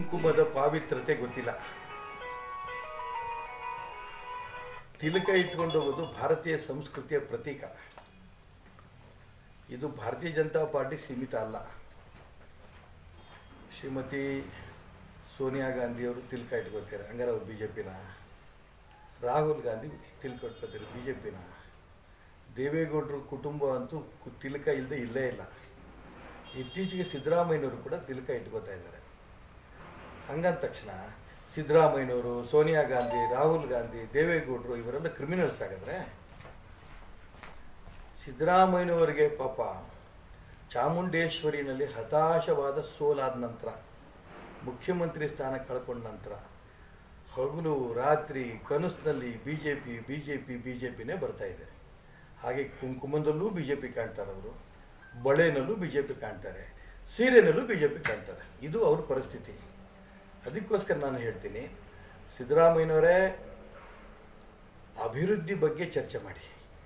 ಕುಂಕುಮದ ಪಾವಿತ್ರತೆ ಗೊತ್ತಿಲ್ಲ. ತಿಲಕ ಇಟ್ಕೊಂಡು ಹೋಗೋದು ಭಾರತೀಯ ಸಂಸ್ಕೃತಿಯ ಪ್ರತೀಕ. ಇದು ಭಾರತೀಯ ಜನತಾ ಪಾರ್ಟಿ ಸೀಮಿತ ಅಲ್ಲ. ಶ್ರೀಮತಿ ಸೋನಿಯಾ ಗಾಂಧಿಯವರು ತಿಲಕ ಇಟ್ಕೋತಾರೆ, ಹಂಗಾರೆ ಅವ್ರು ಬಿ ಜೆ ಪಿನ. ರಾಹುಲ್ ಗಾಂಧಿ ತಿಲಕ ಇಟ್ಕೋತಾರೆ, ಬಿ ಜೆ ಪಿನ. ದೇವೇಗೌಡರು ಕುಟುಂಬ ಅಂತೂ ತಿಲಕ ಇಲ್ಲದೆ ಇಲ್ಲೇ ಇಲ್ಲ. ಇತ್ತೀಚೆಗೆ ಸಿದ್ದರಾಮಯ್ಯನವರು ಕೂಡ ತಿಲಕ ಇಟ್ಕೋತಾ ಇದ್ದಾರೆ. ಹಂಗಂದ ತಕ್ಷಣ ಸಿದ್ದರಾಮಯ್ಯನವರು, ಸೋನಿಯಾ ಗಾಂಧಿ, ರಾಹುಲ್ ಗಾಂಧಿ, ದೇವೇಗೌಡರು ಇವರೆಲ್ಲ ಕ್ರಿಮಿನಲ್ಸ್ ಆಗಿದ್ರೆ, ಸಿದ್ದರಾಮಯ್ಯನವರಿಗೆ ಪಾಪ ಚಾಮುಂಡೇಶ್ವರಿನಲ್ಲಿ ಹತಾಶವಾದ ಸೋಲಾದ ನಂತರ, ಮುಖ್ಯಮಂತ್ರಿ ಸ್ಥಾನ ಕಳ್ಕೊಂಡ ನಂತರ ಹಗಲು ರಾತ್ರಿ ಕನಸಿನಲ್ಲಿ ಬಿ ಜೆ ಪಿನೇ ಬರ್ತಾ ಇದೆ. ಹಾಗೆ ಕುಂಕುಮದಲ್ಲೂ ಬಿ ಜೆ ಪಿ ಕಾಣ್ತಾರೆ, ಅವರು ಬಳೆನಲ್ಲೂ ಬಿ ಜೆ ಪಿ ಕಾಣ್ತಾರೆ, ಸೀರೆನಲ್ಲೂ ಬಿ ಜೆ ಪಿ ಕಾಣ್ತಾರೆ. ಇದು ಅವ್ರ ಪರಿಸ್ಥಿತಿ. ಅದಕ್ಕೋಸ್ಕರ ನಾನು ಹೇಳ್ತೀನಿ, ಸಿದ್ದರಾಮಯ್ಯನವರೇ ಅಭಿವೃದ್ಧಿ ಬಗ್ಗೆ ಚರ್ಚೆ ಮಾಡಿ,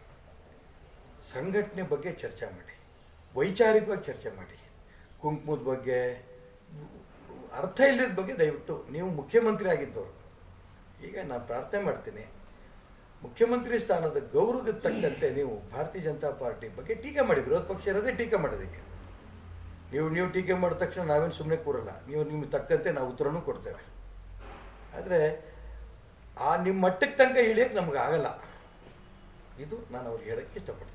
ಸಂಘಟನೆ ಬಗ್ಗೆ ಚರ್ಚೆ ಮಾಡಿ, ವೈಚಾರಿಕವಾಗಿ ಚರ್ಚೆ ಮಾಡಿ. ಕುಂಕುಮದ ಬಗ್ಗೆ, ಅರ್ಥ ಇಲ್ಲದ ಬಗ್ಗೆ ದಯವಿಟ್ಟು, ನೀವು ಮುಖ್ಯಮಂತ್ರಿ ಆಗಿದ್ದವರು. ಈಗ ನಾನು ಪ್ರಾರ್ಥನೆ ಮಾಡ್ತೀನಿ, ಮುಖ್ಯಮಂತ್ರಿ ಸ್ಥಾನದ ಗೌರವಕ್ಕೆ ತಕ್ಕಂತೆ ನೀವು ಭಾರತೀಯ ಜನತಾ ಪಾರ್ಟಿ ಬಗ್ಗೆ ಟೀಕೆ ಮಾಡಿ. ವಿರೋಧ ಪಕ್ಷ ಇರೋದೇ ಟೀಕೆ ಮಾಡೋದಕ್ಕೆ. ನೀವು ಟೀಕೆ ಮಾಡಿದ ತಕ್ಷಣ ನಾವೇನು ಸುಮ್ಮನೆ ಕೂರಲ್ಲ. ನಿಮಗೆ ತಕ್ಕಂತೆ ನಾವು ಉತ್ತರನೂ ಕೊಡ್ತೇವೆ. ಆದರೆ ನಿಮ್ಮ ಮಟ್ಟಕ್ಕೆ ತನಕ ಇಳಿಯೋಕ್ಕೆ ನಮ್ಗೆ ಆಗಲ್ಲ. ಇದು ನಾನು ಅವ್ರಿಗೆ ಹೇಳೋಕ್ಕೆ ಇಷ್ಟಪಡ್ತೇನೆ.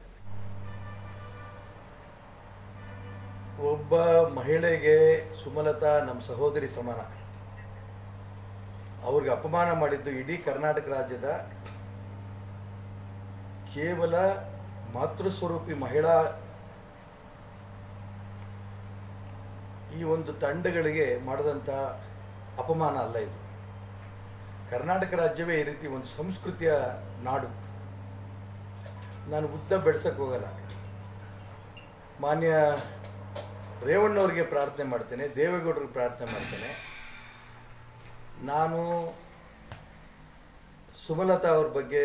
ಒಬ್ಬ ಮಹಿಳೆಗೆ ಸುಮಲತಾ ನಮ್ಮ ಸಹೋದರಿ ಸಮಾನ. ಅವ್ರಿಗೆ ಅಪಮಾನ ಮಾಡಿದ್ದು ಇಡೀ ಕರ್ನಾಟಕ ರಾಜ್ಯದ ಕೇವಲ ಮಾತೃಸ್ವರೂಪಿ ಮಹಿಳಾ ಈ ಒಂದು ತಂಡಗಳಿಗೆ ಮಾಡಿದಂಥ ಅಪಮಾನ ಅಲ್ಲ. ಇದು ಕರ್ನಾಟಕ ರಾಜ್ಯವೇ ಈ ರೀತಿ ಒಂದು ಸಂಸ್ಕೃತಿಯ ನಾಡು. ನಾನು ಉದ್ದ ಬೆಳೆಸಕ್ಕೆ ಹೋಗಲ್ಲ. ಮಾನ್ಯ ರೇವಣ್ಣವ್ರಿಗೆ ಪ್ರಾರ್ಥನೆ ಮಾಡ್ತೇನೆ, ದೇವೇಗೌಡರಿಗೆ ಪ್ರಾರ್ಥನೆ ಮಾಡ್ತೇನೆ. ನಾನು ಸುಮಲತಾ ಅವ್ರ ಬಗ್ಗೆ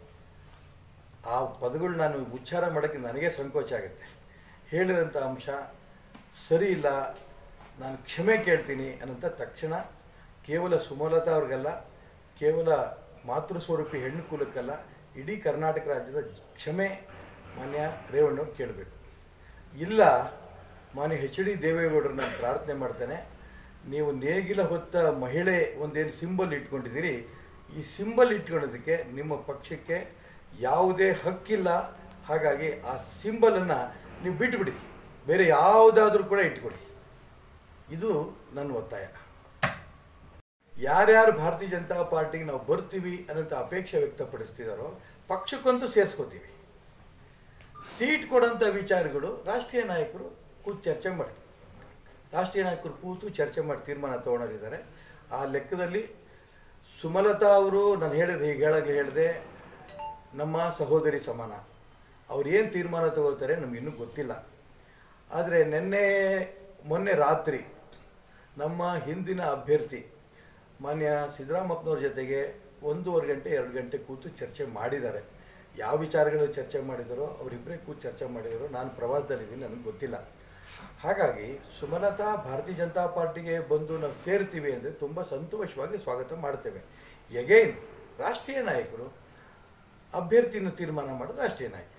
ಆ ಪದಗಳು ನಾನು ಉಚ್ಚಾರ ಮಾಡೋಕ್ಕೆ ನನಗೆ ಸಂಕೋಚ ಆಗುತ್ತೆ. ಹೇಳಿದಂಥ ಅಂಶ ಸರಿ ಇಲ್ಲ, ನಾನು ಕ್ಷಮೆ ಕೇಳ್ತೀನಿ ಅನ್ನೋಂಥ ತಕ್ಷಣ ಕೇವಲ ಸುಮಲತಾ ಅವ್ರಿಗಲ್ಲ, ಕೇವಲ ಮಾತೃಸ್ವರೂಪಿ ಹೆಣ್ಣು ಕುಲಕ್ಕಲ್ಲ, ಇಡೀ ಕರ್ನಾಟಕ ರಾಜ್ಯದ ಕ್ಷಮೆ ಮಾನ್ಯ ರೇವಣ್ಣವ್ರು ಕೇಳಬೇಕು. ಇಲ್ಲ, ಮಾನ್ಯ ಎಚ್ ಡಿ ದೇವೇಗೌಡರನ್ನ ಪ್ರಾರ್ಥನೆ ಮಾಡ್ತೇನೆ, ನೀವು ನೇಗಿಲ ಹೊತ್ತ ಮಹಿಳೆ ಒಂದೇನು ಸಿಂಬಲ್ ಇಟ್ಕೊಂಡಿದ್ದೀರಿ, ಈ ಸಿಂಬಲ್ ಇಟ್ಕೊಳ್ಳೋದಕ್ಕೆ ನಿಮ್ಮ ಪಕ್ಷಕ್ಕೆ ಯಾವುದೇ ಹಕ್ಕಿಲ್ಲ. ಹಾಗಾಗಿ ಆ ಸಿಂಬಲನ್ನು ನೀವು ಬಿಟ್ಟುಬಿಡಿ, ಬೇರೆ ಯಾವುದಾದ್ರೂ ಕೂಡ ಇಟ್ಕೊಡಿ. ಇದು ನನ್ನ ಒತ್ತಾಯ. ಯಾರ್ಯಾರು ಭಾರತೀಯ ಜನತಾ ಪಾರ್ಟಿಗೆ ನಾವು ಬರ್ತೀವಿ ಅನ್ನೋಂಥ ಅಪೇಕ್ಷೆ ವ್ಯಕ್ತಪಡಿಸ್ತಿದ್ದಾರೋ ಪಕ್ಷಕ್ಕಂತೂ ಸೇರಿಸ್ಕೋತೀವಿ. ಸೀಟ್ ಕೊಡೋಂಥ ವಿಚಾರಗಳು ರಾಷ್ಟ್ರೀಯ ನಾಯಕರು ಕೂತು ಚರ್ಚೆ ಮಾಡಿ, ರಾಷ್ಟ್ರೀಯ ನಾಯಕರು ಕೂತು ಚರ್ಚೆ ಮಾಡಿ ತೀರ್ಮಾನ ತೊಗೊಂಡಿದ್ದಾರೆ. ಆ ಲೆಕ್ಕದಲ್ಲಿ ಸುಮಲತಾ ಅವರು ನಾನು ಹೇಳಿದೆ ನಮ್ಮ ಸಹೋದರಿ ಸಮಾನ. ಅವ್ರು ಏನು ತೀರ್ಮಾನ ತಗೋತಾರೆ ನಮಗಿನ್ನೂ ಗೊತ್ತಿಲ್ಲ. ಆದರೆ ಮೊನ್ನೆ ರಾತ್ರಿ ನಮ್ಮ ಹಿಂದಿನ ಅಭ್ಯರ್ಥಿ ಮಾನ್ಯ ಸಿದ್ದರಾಮಪ್ಪನವ್ರ ಜೊತೆಗೆ 1.5 ಗಂಟೆ 2 ಗಂಟೆ ಕೂತು ಚರ್ಚೆ ಮಾಡಿದ್ದಾರೆ. ಯಾವ ವಿಚಾರಗಳು ಚರ್ಚೆ ಮಾಡಿದಾರೋ ಅವರಿಬ್ಬರೇ ಕೂತು ಚರ್ಚೆ ಮಾಡಿದಾರೋ, ನಾನು ಪ್ರವಾಸದಲ್ಲಿದ್ದೀನಿ, ನನಗೆ ಗೊತ್ತಿಲ್ಲ. ಹಾಗಾಗಿ ಸುಮಲತಾ ಭಾರತೀಯ ಜನತಾ ಪಾರ್ಟಿಗೆ ಬಂದು ನಾವು ಸೇರ್ತೀವಿ ಅಂದರೆ ತುಂಬ ಸಂತೋಷವಾಗಿ ಸ್ವಾಗತ ಮಾಡ್ತೇವೆ. ಎಗೈನ್ ರಾಷ್ಟ್ರೀಯ ನಾಯಕರು ಅಭ್ಯರ್ಥಿಯನ್ನು ತೀರ್ಮಾನ ಮಾಡೋದು ರಾಷ್ಟ್ರೀಯ ನಾಯಕರು.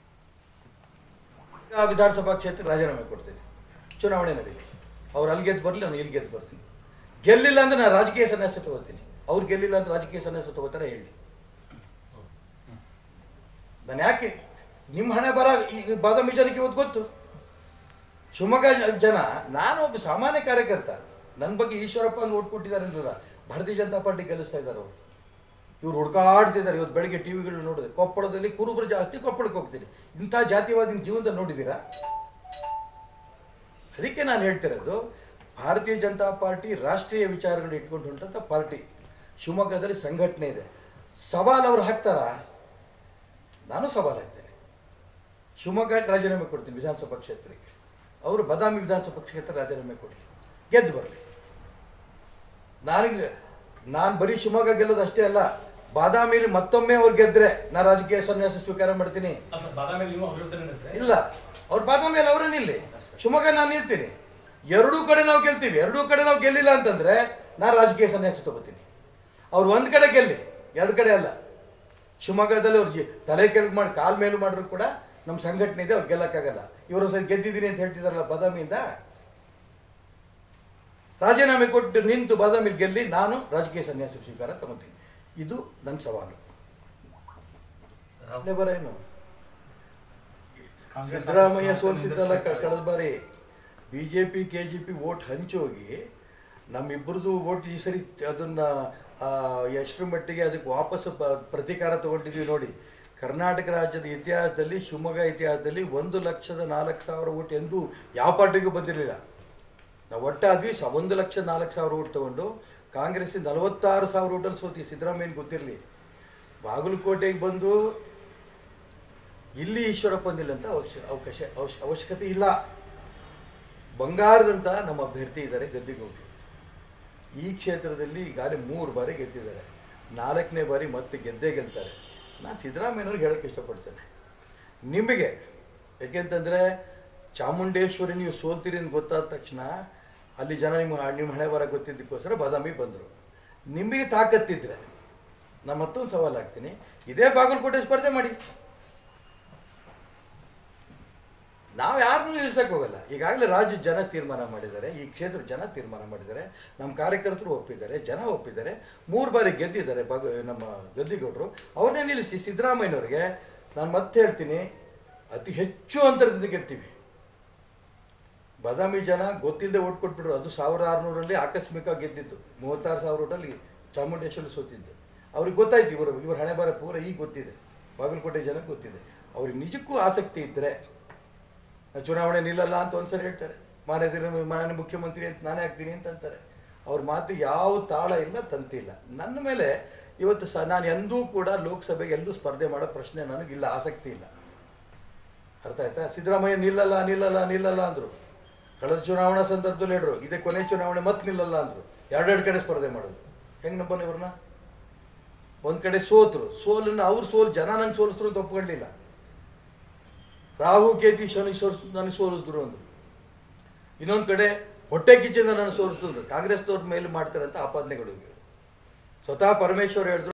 ವಿಧಾನಸಭಾ ಕ್ಷೇತ್ರ ರಾಜೀನಾಮೆ ಕೊಡ್ತೀನಿ, ಚುನಾವಣೆ ನಡೀಲಿ. ಅವ್ರು ಅಲ್ಲಿ ಗೆದ್ದು ಬರಲಿ, ನಾನು ಇಲ್ಲಿ ಗೆದ್ದು ಬರ್ತೀನಿ. ಗೆಲ್ಲಿಲ್ಲ ಅಂದರೆ ನಾನು ರಾಜಕೀಯ ಸನ್ಯಾಸ ತಗೋತೀನಿ. ಅವ್ರು ಗೆಲ್ಲಿಲ್ಲ ಅಂತ ರಾಜಕೀಯ ಸನ್ಯಾಸ ತಗೋತಾರೆ ಹೇಳಿ. ನಾನು ಯಾಕೆ ನಿಮ್ಮ ಹಣೆ ಬರ ಈ ಬಾದಾಮಿ ಜನಕ್ಕೆ ಇವತ್ತು ಗೊತ್ತು. ಶಿವಮೊಗ್ಗ ಜನ, ನಾನು ಒಬ್ಬ ಸಾಮಾನ್ಯ ಕಾರ್ಯಕರ್ತ, ನನ್ನ ಬಗ್ಗೆ ಈಶ್ವರಪ್ಪ ಅಂತ ಓಟ್ ಕೊಟ್ಟಿದ್ದಾರೆ ಅಂತದ ಭಾರತೀಯ ಜನತಾ ಪಾರ್ಟಿ ಗೆಲ್ಲಿಸ್ತಾ ಇದ್ದಾರೆ. ಅವರು ಇವ್ರು ಹುಡ್ಕಾಡ್ತಿದ್ದಾರೆ. ಇವತ್ತು ಬೆಳಗ್ಗೆ ಟಿ ವಿಗಳು ನೋಡಿದೆ, ಕೊಪ್ಪಳದಲ್ಲಿ ಕುರುಬರು ಜಾಸ್ತಿ, ಕೊಪ್ಪಳಕ್ಕೆ ಹೋಗ್ತೀನಿ. ಇಂಥ ಜಾತಿವಾದ ನಿಮ್ಮ ಜೀವನದಲ್ಲಿ ನೋಡಿದ್ದೀರಾ? ಅದಕ್ಕೆ ನಾನು ಹೇಳ್ತಿರೋದು, ಭಾರತೀಯ ಜನತಾ ಪಾರ್ಟಿ ರಾಷ್ಟ್ರೀಯ ವಿಚಾರಗಳು ಇಟ್ಕೊಂಡು ಹೊಂಟಂಥ ಪಾರ್ಟಿ. ಶಿವಮೊಗ್ಗದಲ್ಲಿ ಸಂಘಟನೆ ಇದೆ. ಸವಾಲು ಅವ್ರು ಹಾಕ್ತಾರಾ? ನಾನು ಸವಾಲು ಹಾಕ್ತೇನೆ. ಶಿವಮೊಗ್ಗಕ್ಕೆ ರಾಜೀನಾಮೆ ಕೊಡ್ತೀನಿ ವಿಧಾನಸಭಾ ಕ್ಷೇತ್ರಕ್ಕೆ. ಅವರು ಬಾದಾಮಿ ವಿಧಾನಸಭಾ ಕ್ಷೇತ್ರ ರಾಜೀನಾಮೆ ಕೊಡಲಿ, ಗೆದ್ದು ಬರಲಿ. ನಾನು ಬರೀ ಶಿವಮೊಗ್ಗ ಗೆಲ್ಲೋದು ಅಷ್ಟೇ ಅಲ್ಲ, ಬಾದಾಮಿಲಿ ಮತ್ತೊಮ್ಮೆ ಅವ್ರು ಗೆದ್ರೆ ನಾನು ರಾಜಕೀಯ ಸನ್ಯಾಸ ಸ್ವೀಕಾರ ಮಾಡ್ತೀನಿ. ಇಲ್ಲ, ಅವ್ರು ಬಾದಾಮಿಯಲ್ಲಿ ಅವರೇ ನಿಲ್ಲಿ, ಶಿವಮೊಗ್ಗ ನಾನು ನಿಲ್ತೀನಿ. ಎರಡೂ ಕಡೆ ನಾವು ಗೆಲ್ತೀವಿ. ಎರಡೂ ಕಡೆ ನಾವು ಗೆಲ್ಲಿಲ್ಲ ಅಂತಂದ್ರೆ ನಾನು ರಾಜಕೀಯ ಸನ್ಯಾಸ ತಗೋತೀನಿ. ಅವ್ರು ಒಂದು ಕಡೆ ಗೆಲ್ಲಿ, ಎರಡು ಕಡೆ ಅಲ್ಲ. ಶಿವಮೊಗ್ಗದಲ್ಲಿ ಅವ್ರಿಗೆ ತಲೆ ಕೆಳಗೆ ಮಾಡಿ ಕಾಲ್ ಮೇಲೂ ಮಾಡಿದ್ರು ಕೂಡ ನಮ್ಮ ಸಂಘಟನೆ ಇದೆ, ಅವ್ರು ಗೆಲ್ಲಕ್ಕಾಗಲ್ಲ. ಇವರು ಸರಿ ಗೆದ್ದಿದ್ದೀನಿ ಅಂತ ಹೇಳ್ತಿದಾರಲ್ಲ ಬಾದಾಮಿಯಿಂದ, ರಾಜೀನಾಮೆ ಕೊಟ್ಟು ನಿಂತು ಬಾದಾಮಿಲಿ ಗೆಲ್ಲಿ ನಾನು ರಾಜಕೀಯ ಸನ್ಯಾಸ ಸ್ವೀಕಾರ ತಗೋತೀನಿ. ಇದು ನನ್ನ ಸವಾಲು. ಬರೇನು ಸಿದ್ದರಾಮಯ್ಯ ಸೋಲಿಸಿದ್ದಲ್ಲ ಕಳೆದ ಬಾರಿ ಬಿಜೆಪಿ ಕೆಜೆಪಿ ವೋಟ್ ಹಂಚೋಗಿ ನಮ್ಮಿಬ್ಬರದು ವೋಟ್ ಈ ಸರಿ ಅದನ್ನ ಎಷ್ಟರ ಮಟ್ಟಿಗೆ ಅದಕ್ಕೆ ವಾಪಸ್ ಪ್ರತೀಕಾರ ತಗೊಂಡಿದ್ವಿ ನೋಡಿ. ಕರ್ನಾಟಕ ರಾಜ್ಯದ ಇತಿಹಾಸದಲ್ಲಿ, ಶಿವಮೊಗ್ಗ ಇತಿಹಾಸದಲ್ಲಿ 1,04,000 ವೋಟ್ ಎಂದೂ ಯಾವ ಪಾರ್ಟಿಗೂ ಬಂದಿರಲಿಲ್ಲ. ನಾವು ಒಟ್ಟಾದ್ವಿ 1,04,000 ವೋಟ್ ತಗೊಂಡು ಕಾಂಗ್ರೆಸ್ 46,000 ವೋಟಲ್ಲಿ ಸೋತಿ. ಸಿದ್ದರಾಮಯ್ಯನ ಗೊತ್ತಿರಲಿ, ಬಾಗಲಕೋಟೆಗೆ ಬಂದು ಇಲ್ಲಿ ಈಶ್ವರಪ್ಪ ಬಂದಿಲ್ಲ ಅಂತ ಅವಶ್ಯಕತೆ ಇಲ್ಲ. ಬಂಗಾರದಂತ ನಮ್ಮ ಅಭ್ಯರ್ಥಿ ಇದ್ದಾರೆ ಗದ್ದಿಗೌಡರು. ಈ ಕ್ಷೇತ್ರದಲ್ಲಿ ಈಗಾಗಲೇ 3 ಬಾರಿ ಗೆದ್ದಿದ್ದಾರೆ, 4ನೇ ಬಾರಿ ಮತ್ತೆ ಗೆದ್ದೇ ಗೆಲ್ತಾರೆ. ನಾನು ಸಿದ್ದರಾಮಯ್ಯನವ್ರಿಗೆ ಹೇಳೋಕ್ಕೆ ಇಷ್ಟಪಡ್ತೇನೆ ನಿಮಗೆ. ಯಾಕೆಂತಂದರೆ ಚಾಮುಂಡೇಶ್ವರಿ ನೀವು ಸೋಲ್ತೀರಿ ಅಂತ ಗೊತ್ತಾದ ತಕ್ಷಣ ಅಲ್ಲಿ ಜನ ನಿಮ್ಮ ಹಣೆ ಬರ ಗೊತ್ತಿದ್ದಕ್ಕೋಸ್ಕರ ಬಾದಾಮಿ ಬಂದರು. ನಿಮಗೆ ತಾಕತ್ತಿದ್ರೆ ನಾನು ಮತ್ತೊಂದು ಸವಾಲು ಹಾಕ್ತೀನಿ, ಇದೇ ಬಾಗಲಕೋಟೆ ಸ್ಪರ್ಧೆ ಮಾಡಿ. ನಾವು ಯಾರನ್ನೂ ನಿಲ್ಲಿಸಕ್ಕೆ ಹೋಗಲ್ಲ. ಈಗಾಗಲೇ ರಾಜ್ಯ ಜನ ತೀರ್ಮಾನ ಮಾಡಿದ್ದಾರೆ, ಈ ಕ್ಷೇತ್ರ ಜನ ತೀರ್ಮಾನ ಮಾಡಿದ್ದಾರೆ, ನಮ್ಮ ಕಾರ್ಯಕರ್ತರು ಒಪ್ಪಿದ್ದಾರೆ, ಜನ ಒಪ್ಪಿದ್ದಾರೆ. 3 ಬಾರಿ ಗೆದ್ದಿದ್ದಾರೆ ನಮ್ಮ ಗದ್ದಿಗೌಡರು. ಅವ್ರನ್ನೇ ನಿಲ್ಲಿಸಿ ಸಿದ್ದರಾಮಯ್ಯನವ್ರಿಗೆ ನಾನು ಮತ್ತೆ ಹೇಳ್ತೀನಿ, ಅತಿ ಹೆಚ್ಚು ಅಂತರದಿಂದ ಗೆಲ್ತೀವಿ. ಬಾದಾಮಿ ಜನ ಗೊತ್ತಿಲ್ಲದೆ ಓಟ್ ಕೊಟ್ಬಿಟ್ರು. ಅದು 1600ರಲ್ಲಿ ಆಕಸ್ಮಿಕ ಗೆದ್ದಿದ್ದು, 36,000 ಓಟಲ್ಲಿ ಚಾಮುಂಡೇಶ್ವರಿ ಸೋತಿದ್ದು. ಅವ್ರಿಗೆ ಗೊತ್ತಾಯ್ತು ಇವ್ರ ಹಣೆ ಬರ ಪೂರ ಈಗ ಗೊತ್ತಿದೆ, ಬಾಗಲಕೋಟೆ ಜನಕ್ಕೆ ಗೊತ್ತಿದೆ. ಅವ್ರಿಗೆ ನಿಜಕ್ಕೂ ಆಸಕ್ತಿ ಇದ್ದರೆ ಚುನಾವಣೆ ನಿಲ್ಲಲ್ಲ ಅಂತ ಒಂದ್ಸರಿ ಹೇಳ್ತಾರೆ, ಮಾನ್ಯ ಮುಖ್ಯಮಂತ್ರಿ ಅಂತ ನಾನೇ ಆಗ್ತೀನಿ ಅಂತಂತಾರೆ. ಅವ್ರ ಮಾತು ಯಾವ ತಾಳ ಇಲ್ಲ, ತಂತಿ ಇಲ್ಲ. ನನ್ನ ಮೇಲೆ ಇವತ್ತು ನಾನು ಎಂದೂ ಕೂಡ ಲೋಕಸಭೆಗೆ ಎಲ್ಲೂ ಸ್ಪರ್ಧೆ ಮಾಡೋ ಪ್ರಶ್ನೆ ನನಗಿಲ್ಲ, ಆಸಕ್ತಿ ಇಲ್ಲ. ಅರ್ಥ ಆಯ್ತಾ? ಸಿದ್ದರಾಮಯ್ಯ ನಿಲ್ಲಲ್ಲ ಅಂದರು. ಕಳೆದ ಚುನಾವಣಾ ಸಂದರ್ಭದಲ್ಲಿ ಹೇಳಿದ್ರು ಇದೇ ಕೊನೆ ಚುನಾವಣೆ ಮತ್ತೆ ನಿಲ್ಲಲ್ಲ ಅಂದರು. 2 ಕಡೆ ಸ್ಪರ್ಧೆ ಮಾಡೋದು ಹೆಂಗೆ ನಂಬೋಣ ಇವ್ರನ್ನ? ಒಂದು ಕಡೆ ಸೋತರು, ಸೋಲನ್ನು ಅವ್ರು ಜನ ನನ್ನ ಸೋಲಿಸಿದ್ರು ಅಂತ ಒಪ್ಕೊಳ್ಳಿಲ್ಲ. ರಾಹು ಕೇತಿ ಶನಿ ನನಗೆ ಸೋಲಿಸಿದ್ರು ಅಂದರು. ಇನ್ನೊಂದು ಕಡೆ ಹೊಟ್ಟೆ ಕಿಚ್ಚಿಂದ ನನ್ನ ಸೋಲಿಸಿದ್ರು. ಕಾಂಗ್ರೆಸ್ನವ್ರ ಮೇಲೆ ಮಾಡ್ತಾರೆ ಅಂತ ಆಪಾದನೆಗಳು. ಸ್ವತಃ ಪರಮೇಶ್ವರ್ ಹೇಳಿದ್ರು